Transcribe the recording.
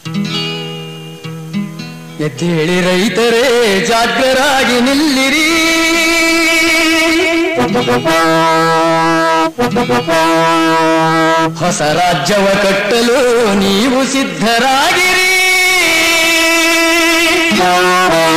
ಎದ್ದೇಳಿ ರೈತರೇ ಜಾಗರಾಗಿ ನಿಲ್ಲಿರಿ, ಹೊಸ ರಾಜ್ಯವ ಕಟ್ಟಲು ನೀವು ಸಿದ್ಧರಾಗಿರಿ.